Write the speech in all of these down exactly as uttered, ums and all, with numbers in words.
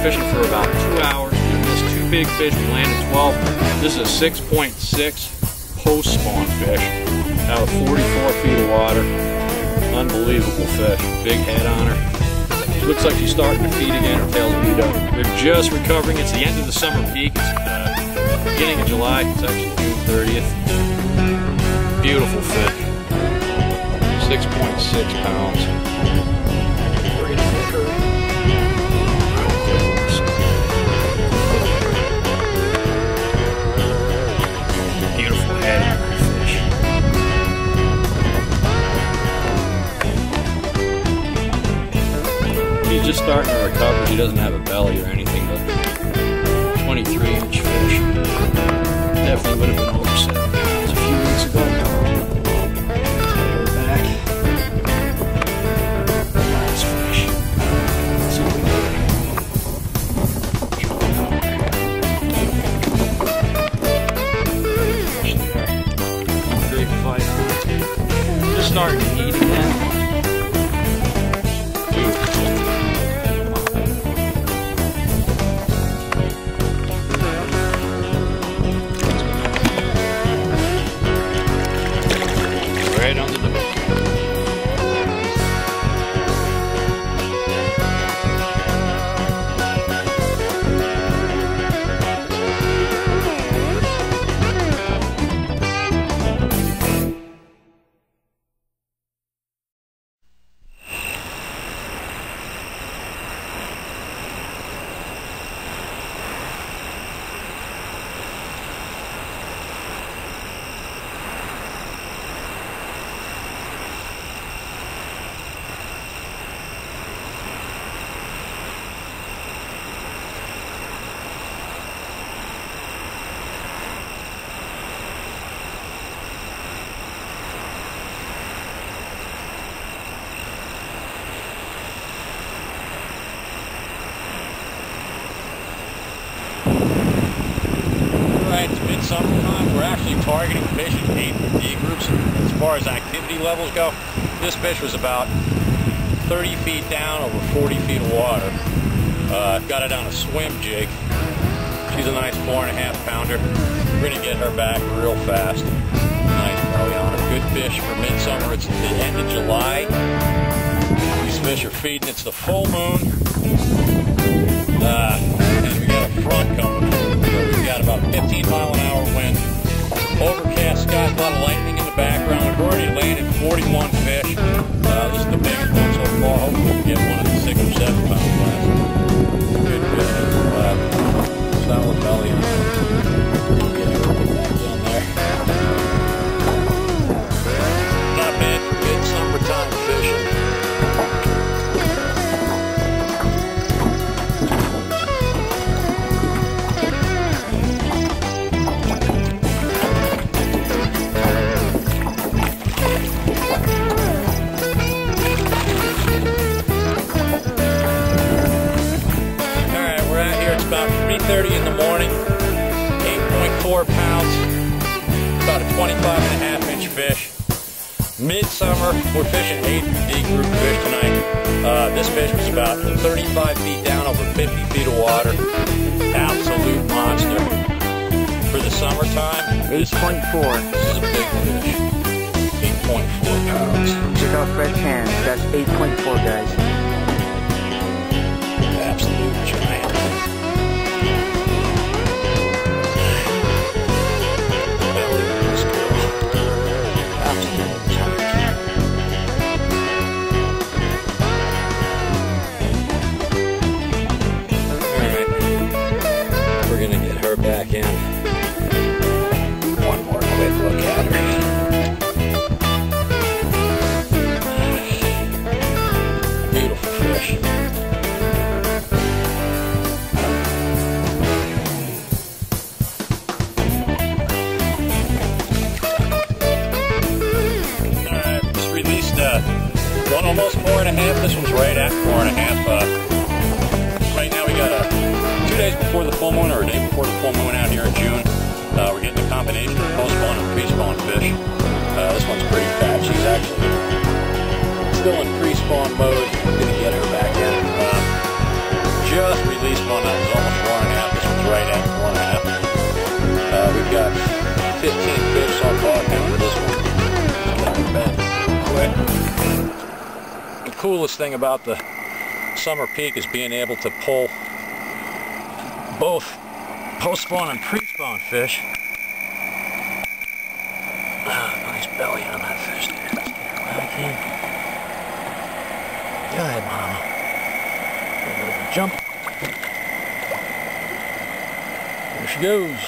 fishing for about two hours. We missed two big fish. We landed twelve. This is a six point six post-spawn fish out of forty-four feet of water. Unbelievable fish. Big head on her. She looks like she's starting to feed again. Her tail's beat up. We're just recovering. It's the end of the summer peak. It's uh, beginning of July. It's actually June thirtieth. Beautiful fish. six point six pounds. We're gonna get her. Beautiful head on her fish. She's just starting to recover. She doesn't have a belly or anything, but twenty-three inch fish. Definitely would have been over seven pounds a few weeks ago. Starting to eat again. Right under the boat. Summertime, we're actually targeting fish in eight D groups as far as activity levels go. This fish was about thirty feet down over forty feet of water. Uh, got it on a swim jig. She's a nice four and a half pounder. We're gonna get her back real fast. Nice belly on her. Good fish for midsummer. It's the end of July. These fish are feeding. It's the full moon. Uh, and we got a front coming. We've got about fifteen mile an hour wind, overcast skies, a lot of lightning in the background. We've already landed forty-one fish. Uh, this is the biggest one so far. Hopefully we'll get one of the six or seven pound class. Good fish. Uh, solid belly on it. Get everything back down there. Not bad for good summertime fishing. three thirty in the morning, eight point four pounds, about a twenty-five and a half inch fish. Midsummer, we're fishing eight D group fish tonight. Uh, this fish was about thirty-five feet down over fifty feet of water. Absolute monster. For the summertime, eight point four. This is a big fish. eight point four pounds. Check out Fred's hands. That's eight point four, guys. Absolute giant. Back in. One more quick look at her. Beautiful fish. Alright, just released uh, one almost four and a half. This one's right at four and a half. Uh, right now we got a two days before the full moon, or a day before the full moon out here in June. Uh, we're getting a combination of post-spawn and pre-spawn fish. Uh, this one's pretty fat. She's actually still in pre-spawn mode. I'm going to get her back in. Uh, just least one that was almost four and a half. This one's right at four and a half. Uh, we've got fifteen fish so far after this one. Quick. The coolest thing about the summer peak is being able to pull both post-spawn and pre-spawn fish. Ah, nice belly on that fish there. Let's get her back in. Go ahead, Mama. A little bit of a jump. There she goes.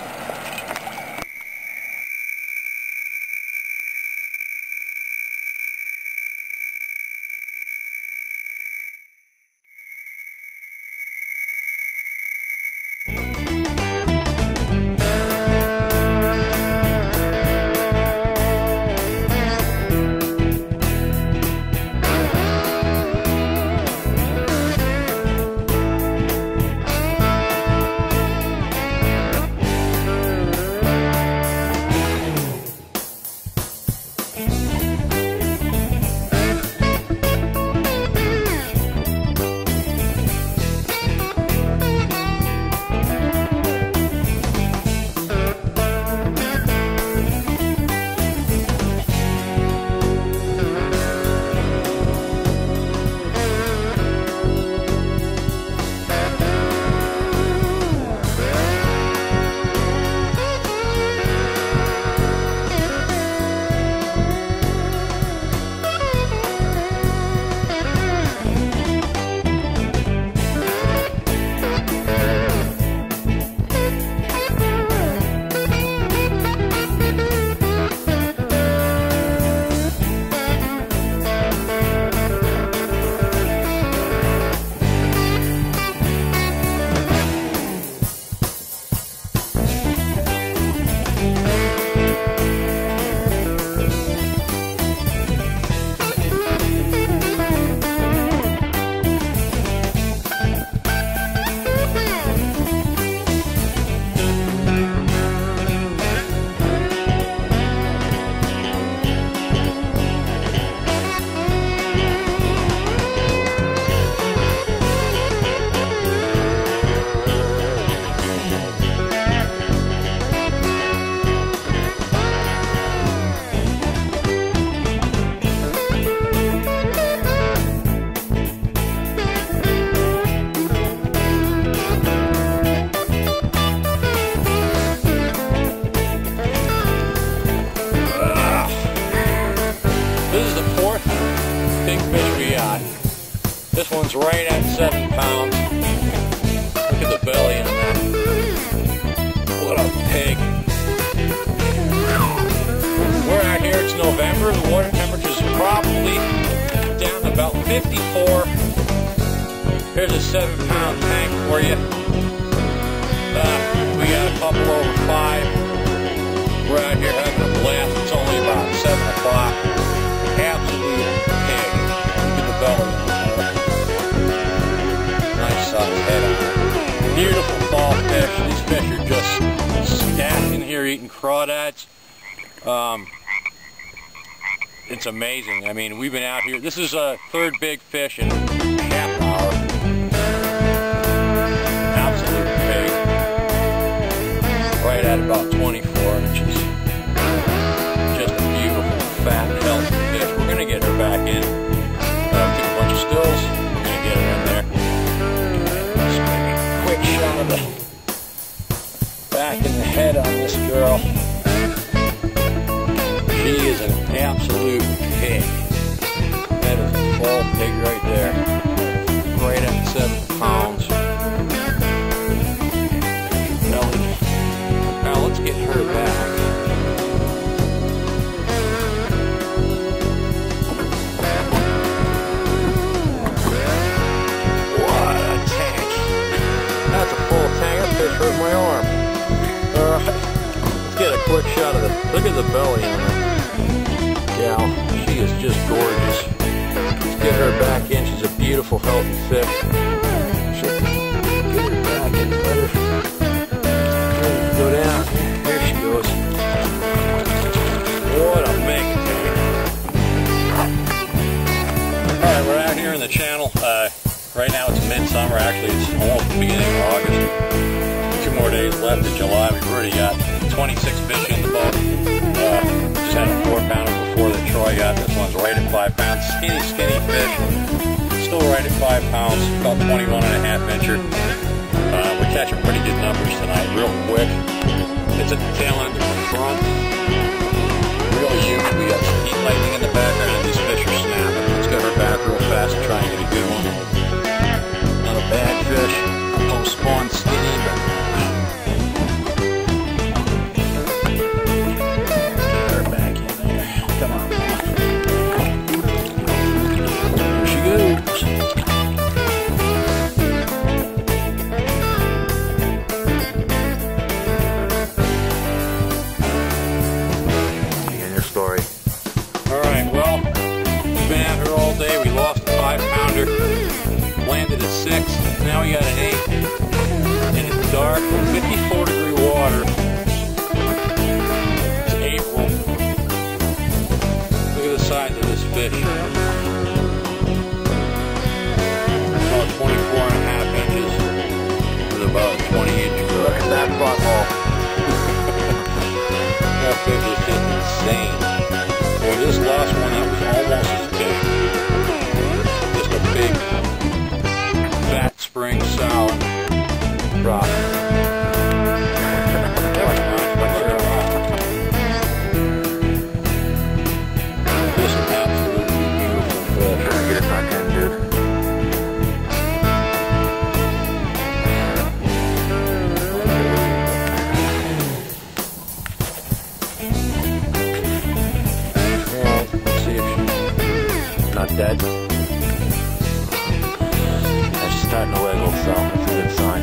This one's right at seven pounds. Look at the belly on that. What a pig. We're out here, it's November. The water temperature is probably down to about fifty-four. Here's a seven pound tank for you. Uh, we got a couple over five. We're out here having a blast. It's only about seven o'clock. Absolute pig. Look at the belly on there. Nice size head on it. Beautiful fall fish. These fish are just stacked in here eating crawdads. Um, it's amazing. I mean, we've been out here. This is a third big fish in half an hour. Absolute pig. Right at about twenty-four inches. Just a beautiful, fat, healthy fish. We're going to get her back in. Uh, took a bunch of stills. We're going to get her in there. Just maybe a quick shot of the back in the head on this girl. She is an absolute pig. That is a full pig right there. Right at seven pounds. Belly. Now let's get her back. What a tank. That's a full tank. That fish hurt my arm. Alright. Let's get a quick shot of the, look at the belly on her. Gal, she is just gorgeous. Let's get her back in. She's a beautiful, healthy fish. Get her back in. Let her go down. Here she goes. What a mega tank. Alright, we're out here in the channel. Uh, right now it's midsummer. Actually, it's almost the beginning of August. Two more days left in July. We've already got twenty-six fish in the boat. Uh, just had a four pounder before that Troy got. This one's right at five pounds. Skinny, skinny fish. Still right at five pounds. About twenty-one and a half incher. Uh, we're catching pretty good numbers tonight, real quick. It's at the tail end of the front. Really huge. We got some heat lightning in the background, and these fish are snapping. Let's get her back real fast and try and get a good one. Not a bad fish. No spawn skinny, but get her back in there. Come on. There she goes. Story. Alright, well, we've been out here all day. We lost a five pounder, landed at six, now we got an eight, and it's dark, fifty-four degree water. It's April. Look at the size of this fish. About twenty-four and a half inches with about twenty inches. Look at that butthole. That fish is just insane. Well, this last one, that was almost as big. Just a big, fat spring sow rock. Just an absolutely beautiful fish. Trying to get it back in, dude. Not dead. That's starting to wiggle, so that's a good sign.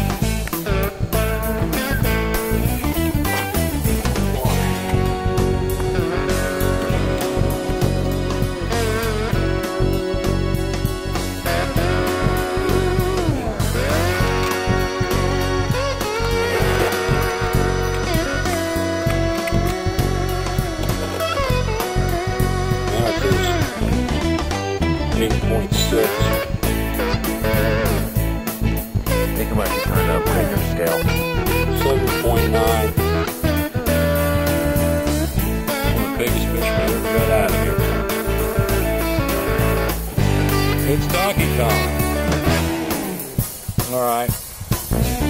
eight point six. I think it might be turned up bigger scale. seven point nine. One of the biggest fish we ever got out of here. It's Donkey Kong. Alright.